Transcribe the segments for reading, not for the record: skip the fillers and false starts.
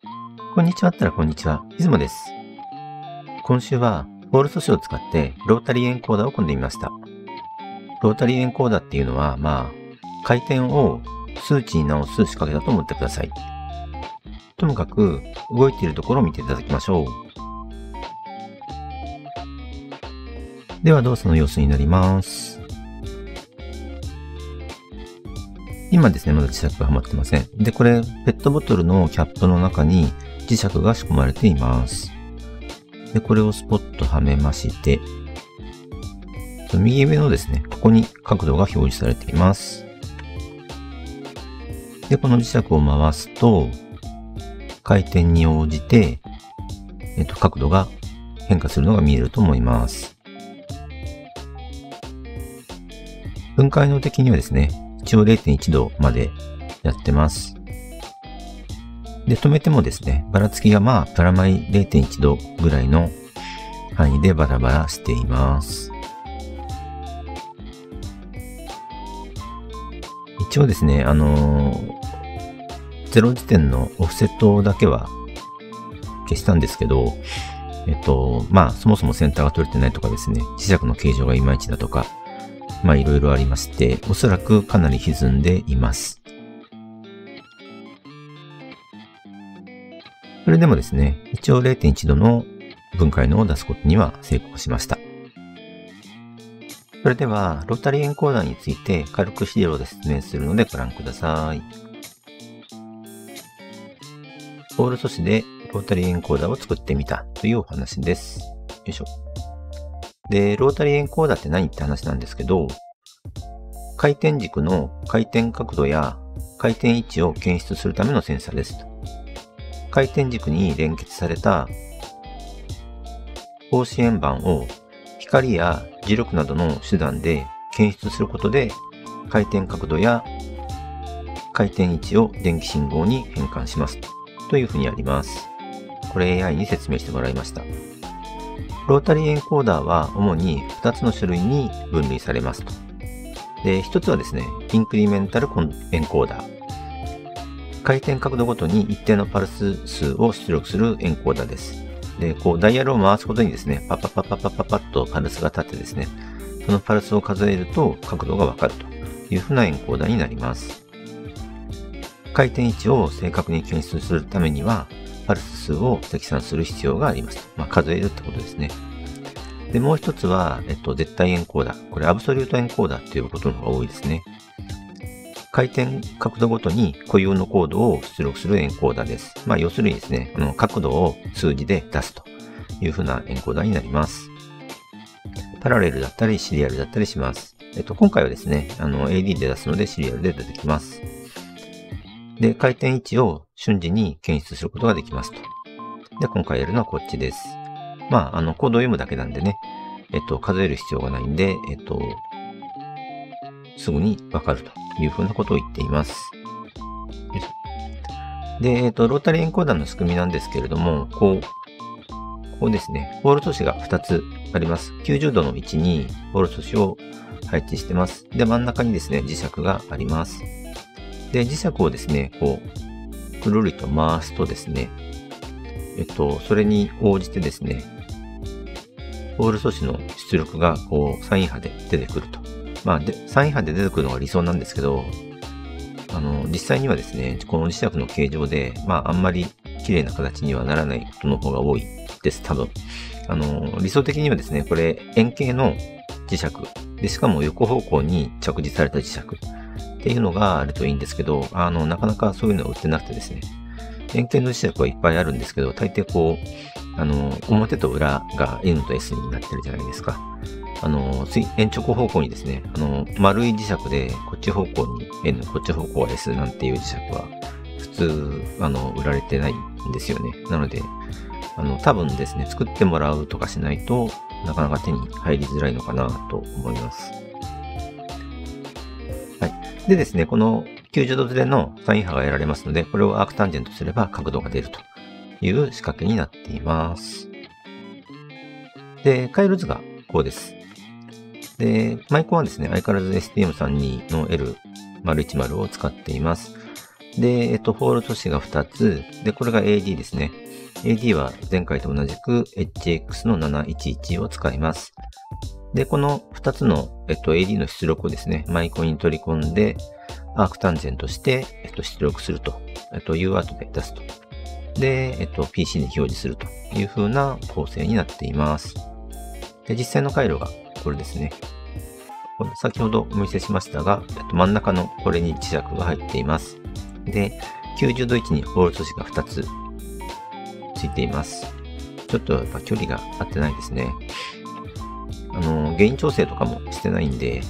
こんにちはったらこんにちは。いつもです。今週はホール素子を使ってロータリーエンコーダーを組んでみました。ロータリーエンコーダーっていうのは、回転を数値に直す仕掛けだと思ってください。ともかく動いているところを見ていただきましょう。では動作の様子になります。今ですね、まだ磁石がはまってません。で、これ、ペットボトルのキャップの中に磁石が仕込まれています。で、これをスポッとはめまして、右上のですね、ここに角度が表示されています。で、この磁石を回すと、回転に応じて、角度が変化するのが見えると思います。分解能的にはですね、一応 0.1 度までやってます。で、止めてもですね、ばらつきがプラマイ 0.1 度ぐらいの範囲でバラバラしています。一応ですね、0時点のオフセットだけは消したんですけど、そもそもセンターが取れてないとかですね、磁石の形状がいまいちだとか、いろいろありまして、おそらくかなり歪んでいます。それでもですね、一応 0.1 度の分解能を出すことには成功しました。それでは、ロータリーエンコーダーについて軽く資料で説明するのでご覧ください。ホール素子でロータリーエンコーダーを作ってみたというお話です。よいしょ。で、ロータリーエンコーダーって何って話なんですけど、回転軸の回転角度や回転位置を検出するためのセンサーです。回転軸に連結された方子円盤を光や磁力などの手段で検出することで、回転角度や回転位置を電気信号に変換しますというふうにあります。これ AI に説明してもらいました。ロータリーエンコーダーは主に2つの種類に分類されますと。で、1つはですね、インクリメンタルエンコーダー。回転角度ごとに一定のパルス数を出力するエンコーダーです。で、ダイヤルを回すことにですね、パッとパルスが立ってですね、そのパルスを数えると角度がわかるというふうなエンコーダーになります。回転位置を正確に検出するためには、パルス数を積算する必要があります。数えるってことですね。で、もう一つは、絶対エンコーダー。これ、アブソリュートエンコーダーっていうことの方が多いですね。回転角度ごとに固有のコードを出力するエンコーダーです。要するにですね、角度を数字で出すというふうなエンコーダーになります。パラレルだったりシリアルだったりします。今回はですね、AD で出すのでシリアルで出てきます。で、回転位置を瞬時に検出することができますと。で、今回やるのはこっちです。コードを読むだけなんでね、数える必要がないんで、すぐにわかるというふうなことを言っています。で、ロータリーエンコーダーの仕組みなんですけれども、こうですね、ホール素子が2つあります。90度の位置にホール素子を配置してます。で、真ん中にですね、磁石があります。で、磁石をですね、くるりと回すとですね、それに応じてですね、ホール素子の出力がサイン波で出てくると。サイン波で出てくるのが理想なんですけど、実際にはですね、この磁石の形状で、あんまり綺麗な形にはならないことの方が多いです、多分。理想的にはですね、これ円形の磁石で、しかも横方向に着地された磁石っていうのがあるといいんですけど、なかなかそういうのは売ってなくてですね、円形の磁石はいっぱいあるんですけど、大抵表と裏が N と S になってるじゃないですか。円直方向にですね、丸い磁石で、こっち方向に N、こっち方向は S なんていう磁石は、普通、売られてないんですよね。なので、多分ですね、作ってもらうとかしないとなかなか手に入りづらいのかなと思います。はい。でですね、この90度ずれのサイン波が得られますので、これをアークタンジェントすれば角度が出るという仕掛けになっています。で、回路図がこうです。で、マイコンはですね、相変わらず STM32 の L110 を使っています。 で、フォールト紙が2つ。で、これが AD ですね。AD は前回と同じく HX の711を使います。で、この2つの、AD の出力をですね、マイコンに取り込んで、アークタンジェントして、出力すると、UART で出すと。で、PC に表示するという風な構成になっています。で、実際の回路がこれですね。先ほどお見せしましたが、真ん中のこれに磁石が入っています。で、90度位置にホールト紙が2つついています。ちょっとやっぱ距離が合ってないですね。ゲイン調整とかもしてないんで、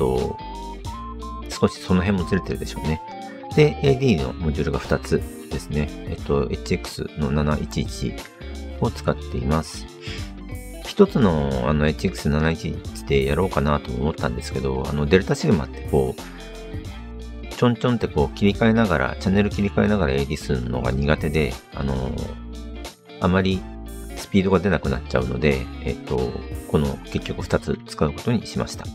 少しその辺もずれてるでしょうね。で、AD のモジュールが2つですね。HX の711を使っています。一つのHX711 でやろうかなと思ったんですけど、デルタシグマってこう、ちょんちょんってこう切り替えながら、チャンネル切り替えながら AD するのが苦手で、あまりスピードが出なくなっちゃうので、この結局2つ使うことにしました。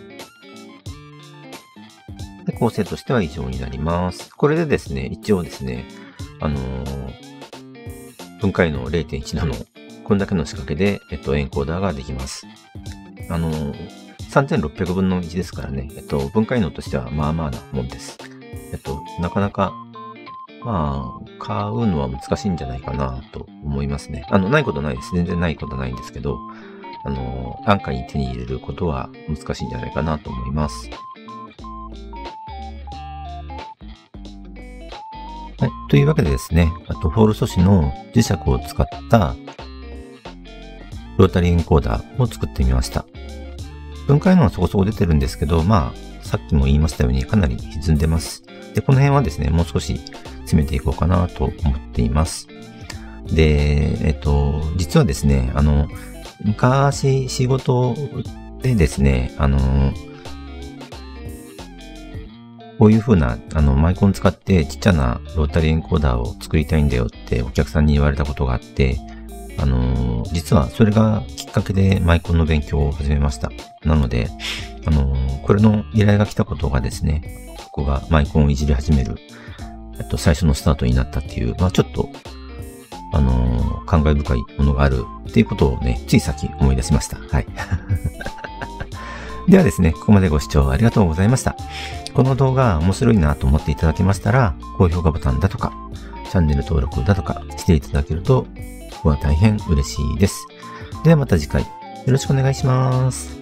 で、構成としては以上になります。これでですね、一応ですね、分解の 0.1 のこんだけの仕掛けで、エンコーダーができます。3600分の1ですからね、分解能としてはまあまあなもんです。なかなか、まあ、買うのは難しいんじゃないかなと思いますね。ないことないです。全然ないことないんですけど、安価に手に入れることは難しいんじゃないかなと思います。はい。というわけでですね、フォール素子の磁石を使ったロータリーエンコーダーを作ってみました。分解能はそこそこ出てるんですけど、まあ、さっきも言いましたようにかなり歪んでます。で、この辺はですね、もう少し詰めていこうかなと思っています。で、実はですね、昔仕事でですね、こういう風な、マイコン使ってちっちゃなロータリーエンコーダーを作りたいんだよってお客さんに言われたことがあって、実はそれがきっかけでマイコンの勉強を始めました。なので、これの依頼が来たことがですね、僕がマイコンをいじり始める、最初のスタートになったっていう、まあちょっと、感慨深いものがあるっていうことをね、ついさっき思い出しました。はい。ではですね、ここまでご視聴ありがとうございました。この動画面白いなと思っていただけましたら、高評価ボタンだとか、チャンネル登録だとかしていただけると、僕は大変嬉しいです。ではまた次回、よろしくお願いします。